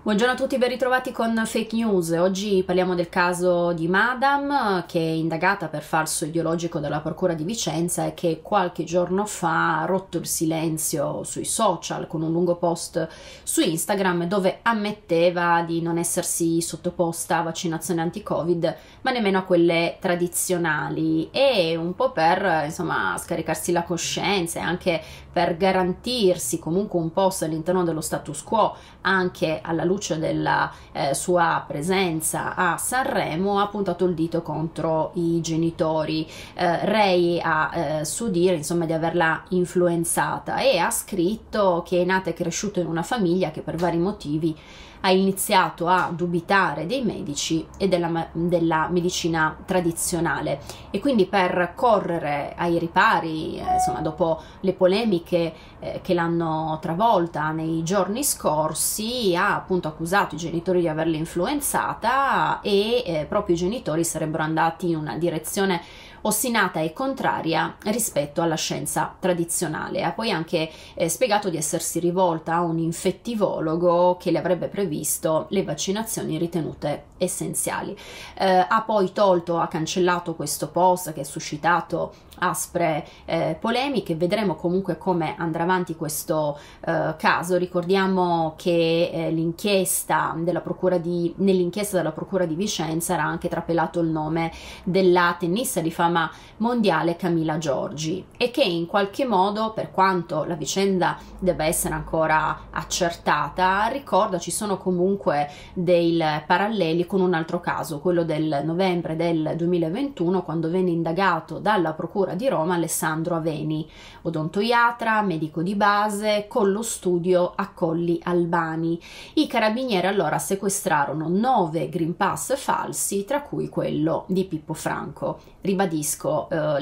Buongiorno a tutti, ben ritrovati con Fake News. Oggi parliamo del caso di Madam, che è indagata per falso ideologico dalla Procura di Vicenza e che qualche giorno fa ha rotto il silenzio sui social con un lungo post su Instagram dove ammetteva di non essersi sottoposta a vaccinazioni anti-Covid, ma nemmeno a quelle tradizionali, e un po' per scaricarsi la coscienza e anche per garantirsi comunque un posto all'interno dello status quo, anche alla luce della sua presenza a Sanremo, ha puntato il dito contro i genitori. Ray ha su dire di averla influenzata e ha scritto che è nata e cresciuta in una famiglia che per vari motivi ha iniziato a dubitare dei medici e della medicina tradizionale, e quindi per correre ai ripari, dopo le polemiche che l'hanno travolta nei giorni scorsi, ha appunto accusato i genitori di averla influenzata e proprio i genitori sarebbero andati in una direzione ostinata e contraria rispetto alla scienza tradizionale. Ha poi anche spiegato di essersi rivolta a un infettivologo che le avrebbe previsto le vaccinazioni ritenute essenziali. Ha poi ha cancellato questo post che ha suscitato aspre polemiche. Vedremo comunque come andrà avanti questo caso. Ricordiamo che nell'inchiesta della Procura di Vicenza era anche trapelato il nome della tennista di fama mondiale Camila Giorgi, e che in qualche modo, per quanto la vicenda debba essere ancora accertata, ci sono comunque dei paralleli con un altro caso, quello del novembre del 2021, quando venne indagato dalla Procura di Roma Alessandro Aveni, odontoiatra, medico di base con lo studio a Colli Albani. I carabinieri allora sequestrarono 9 Green Pass falsi, tra cui quello di Pippo Franco. Ribadisco,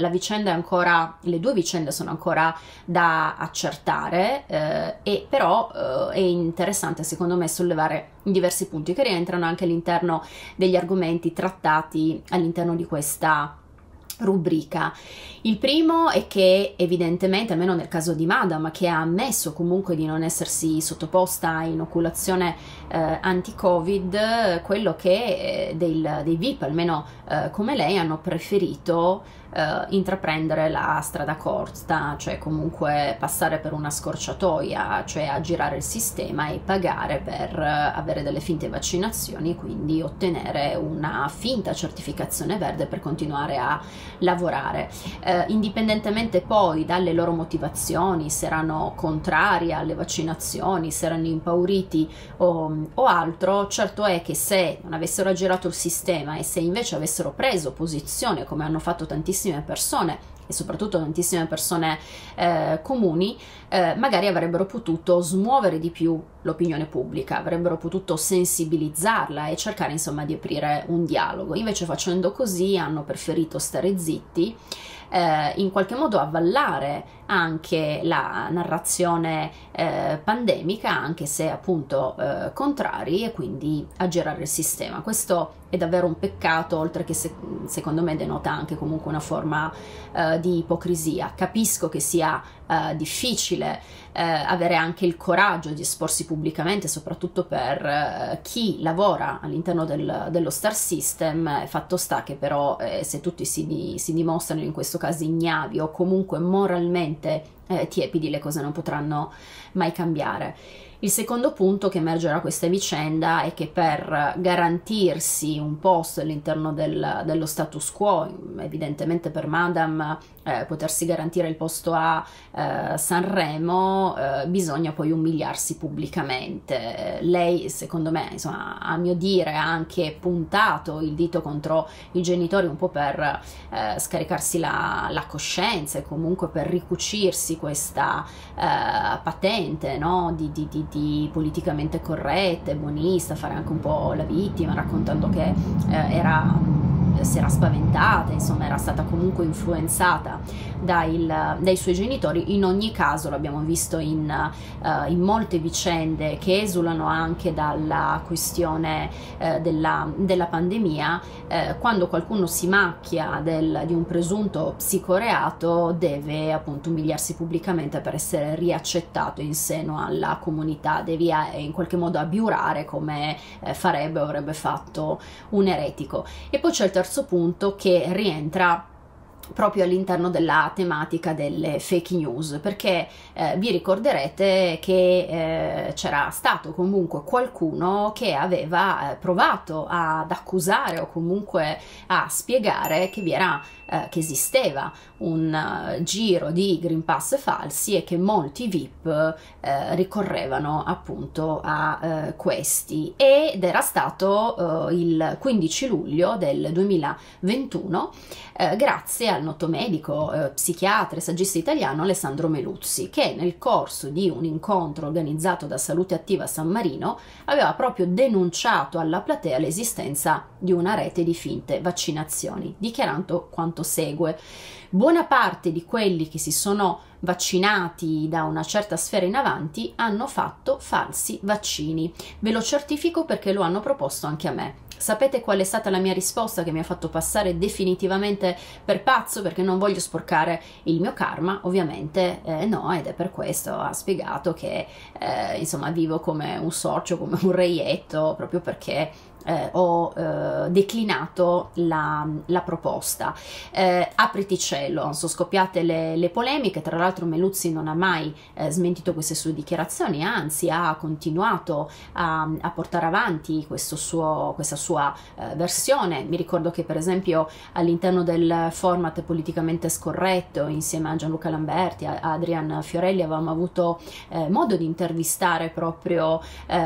le due vicende sono ancora da accertare, e però è interessante secondo me sollevare diversi punti che rientrano anche all'interno degli argomenti trattati all'interno di questa rubrica. Il primo è che evidentemente, almeno nel caso di Madam, che ha ammesso comunque di non essersi sottoposta a inoculazione anti-Covid, quello che dei VIP, almeno come lei, hanno preferito intraprendere la strada corta, cioè comunque passare per una scorciatoia, cioè aggirare il sistema e pagare per avere delle finte vaccinazioni e quindi ottenere una finta certificazione verde per continuare a lavorare. Indipendentemente poi dalle loro motivazioni, se erano contrari alle vaccinazioni, se erano impauriti o altro, certo è che se non avessero aggirato il sistema e se invece avessero preso posizione, come hanno fatto tantissime persone e soprattutto tantissime persone comuni, magari avrebbero potuto smuovere di più l'opinione pubblica, avrebbero potuto sensibilizzarla e cercare di aprire un dialogo. Invece, facendo così, hanno preferito stare zitti, in qualche modo avvallare anche la narrazione pandemica, anche se appunto contrari, e quindi aggirare il sistema. Questo è davvero un peccato, oltre che secondo me denota anche comunque una forma di ipocrisia. Capisco che sia difficile avere anche il coraggio di esporsi pubblicamente, soprattutto per chi lavora all'interno dello star system. Fatto sta che però se tutti si dimostrano in questo caso ignavi o comunque moralmente tiepidi, le cose non potranno mai cambiare. Il secondo punto che emerge da questa vicenda è che per garantirsi un posto all'interno dello status quo, evidentemente per Madam potersi garantire il posto a Sanremo, bisogna poi umiliarsi pubblicamente. Lei, secondo me, a mio dire, ha anche puntato il dito contro i genitori un po' per scaricarsi la coscienza e comunque per ricucirsi questa patente, no? di politicamente corretta e buonista, fare anche un po' la vittima, raccontando che era si era spaventata, insomma era stata comunque influenzata dai suoi genitori. In ogni caso l'abbiamo visto in molte vicende che esulano anche dalla questione della pandemia. Quando qualcuno si macchia di un presunto psicoreato, deve appunto umiliarsi pubblicamente per essere riaccettato in seno alla comunità, devi in qualche modo abiurare come farebbe o avrebbe fatto un eretico. E poi c'è il terzo punto che rientra proprio all'interno della tematica delle fake news, perché vi ricorderete che c'era stato comunque qualcuno che aveva provato ad accusare o comunque a spiegare che che esisteva un giro di Green Pass falsi e che molti VIP ricorrevano appunto a questi, ed era stato il 15 luglio del 2021 grazie al noto medico, psichiatra e saggista italiano Alessandro Meluzzi, che nel corso di un incontro organizzato da Salute Attiva San Marino aveva proprio denunciato alla platea l'esistenza di una rete di finte vaccinazioni, dichiarando quanto segue: buona parte di quelli che si sono vaccinati da una certa sfera in avanti hanno fatto falsi vaccini, ve lo certifico perché lo hanno proposto anche a me. Sapete qual è stata la mia risposta, che mi ha fatto passare definitivamente per pazzo perché non voglio sporcare il mio karma? Ovviamente no, ed è per questo ha spiegato che insomma vivo come un sorcio, come un reietto, proprio perché ho declinato la proposta. Apriti cielo, sono scoppiate le polemiche. Tra l'altro Meluzzi non ha mai smentito queste sue dichiarazioni, anzi ha continuato a portare avanti questa sua versione. Mi ricordo che per esempio all'interno del format politicamente scorretto, insieme a Gianluca Lamberti, a Adrian Fiorelli, avevamo avuto modo di intervistare proprio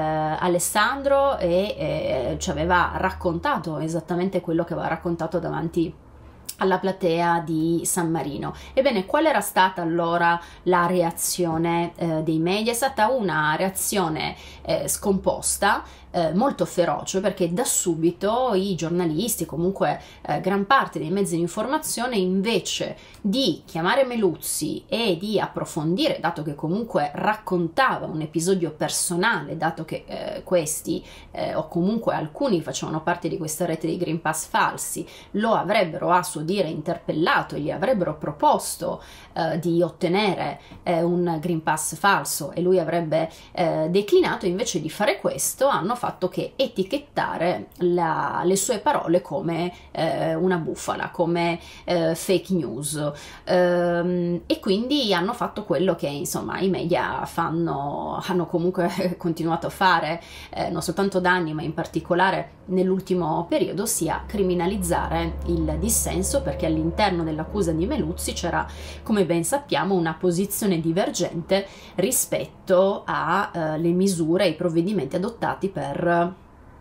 Alessandro e ci aveva raccontato esattamente quello che aveva raccontato davanti alla platea di San Marino. Ebbene, qual era stata allora la reazione dei media? È stata una reazione scomposta, molto feroce, perché da subito i giornalisti, comunque gran parte dei mezzi di informazione, invece di chiamare Meluzzi e di approfondire, dato che comunque raccontava un episodio personale, dato che questi o comunque alcuni facevano parte di questa rete di Green Pass falsi, lo avrebbero a suo dire interpellato e gli avrebbero proposto di ottenere un Green Pass falso e lui avrebbe declinato, invece di fare questo hanno fatto che etichettare le sue parole come una bufala, come fake news, e quindi hanno fatto quello che insomma i media hanno comunque continuato a fare non soltanto da anni, ma in particolare nell'ultimo periodo, sia criminalizzare il dissenso, perché all'interno dell'accusa di Meluzzi c'era, come ben sappiamo, una posizione divergente rispetto alle misure e i provvedimenti adottati per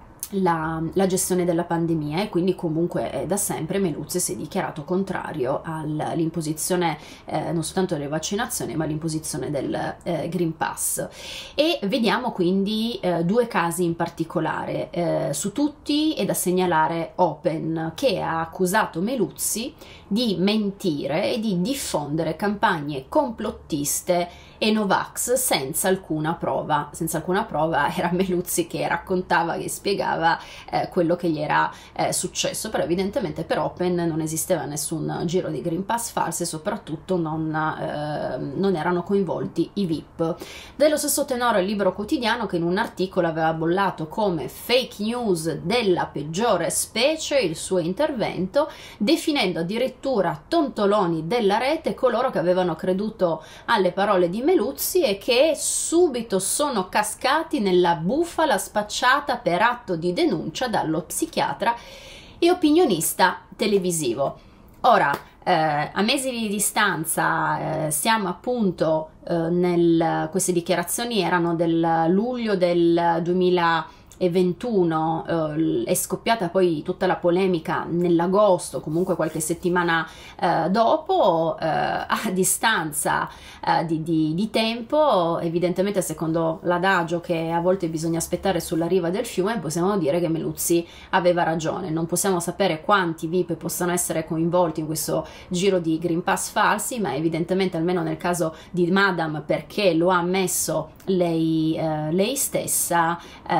la gestione della pandemia, e quindi comunque da sempre Meluzzi si è dichiarato contrario all'imposizione non soltanto delle vaccinazioni, ma all'imposizione del Green Pass. E vediamo quindi due casi in particolare. Su tutti è da segnalare Open, che ha accusato Meluzzi di mentire e di diffondere campagne complottiste e Novax senza alcuna prova. Senza alcuna prova era Meluzzi che raccontava, che spiegava quello che gli era successo, però evidentemente per Open non esisteva nessun giro di Green Pass falsi e soprattutto non erano coinvolti i VIP. Dello stesso tenore il Libero Quotidiano, che in un articolo aveva bollato come fake news della peggiore specie il suo intervento, definendo addirittura tontoloni della rete coloro che avevano creduto alle parole di Meluzzi e che subito sono cascati nella bufala spacciata per atto di denuncia dallo psichiatra e opinionista televisivo. Ora, a mesi di distanza, siamo appunto queste dichiarazioni erano del luglio del 2021, 2021, è scoppiata poi tutta la polemica nell'agosto, comunque qualche settimana dopo, a distanza di tempo, evidentemente secondo l'adagio che a volte bisogna aspettare sulla riva del fiume, possiamo dire che Meluzzi aveva ragione. Non possiamo sapere quanti VIP possano essere coinvolti in questo giro di Green Pass falsi, ma evidentemente, almeno nel caso di Madame, perché lo ha ammesso lei stessa,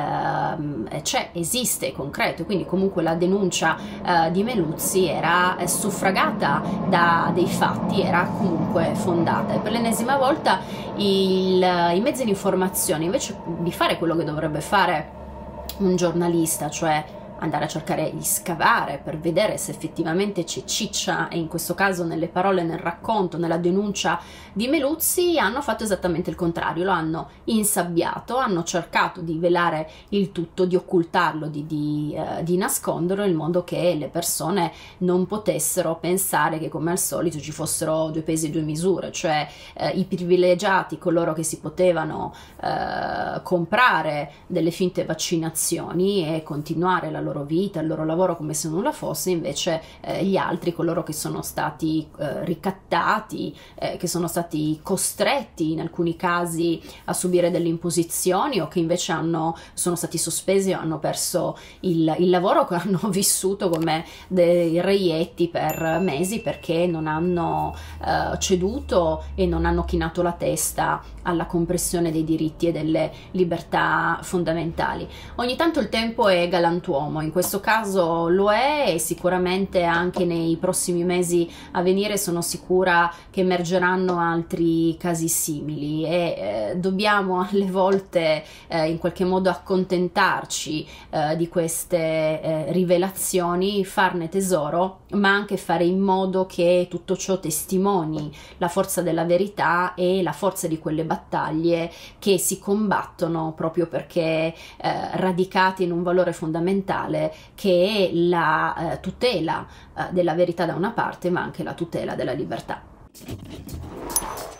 esiste, è concreto. Quindi comunque la denuncia di Meluzzi era suffragata da dei fatti, era comunque fondata, e per l'ennesima volta i mezzi di informazione, invece di fare quello che dovrebbe fare un giornalista, cioè andare a cercare di scavare per vedere se effettivamente c'è ciccia, e in questo caso nelle parole, nel racconto, nella denuncia di Meluzzi, hanno fatto esattamente il contrario, lo hanno insabbiato, hanno cercato di velare il tutto, di occultarlo, di nasconderlo, in modo che le persone non potessero pensare che, come al solito, ci fossero due pesi e due misure, cioè i privilegiati, coloro che si potevano comprare delle finte vaccinazioni e continuare la loro vita, il loro lavoro come se nulla fosse, invece gli altri, coloro che sono stati ricattati, che sono stati costretti in alcuni casi a subire delle imposizioni, o che invece sono stati sospesi o hanno perso il lavoro, che hanno vissuto come dei reietti per mesi perché non hanno ceduto e non hanno chinato la testa alla compressione dei diritti e delle libertà fondamentali. Ogni tanto il tempo è galantuomo, in questo caso lo è, e sicuramente anche nei prossimi mesi a venire sono sicura che emergeranno altri casi simili, e dobbiamo alle volte in qualche modo accontentarci di queste rivelazioni, farne tesoro, ma anche fare in modo che tutto ciò testimoni la forza della verità e la forza di quelle battaglie che si combattono proprio perché radicate in un valore fondamentale, che è la tutela della verità da una parte, ma anche la tutela della libertà.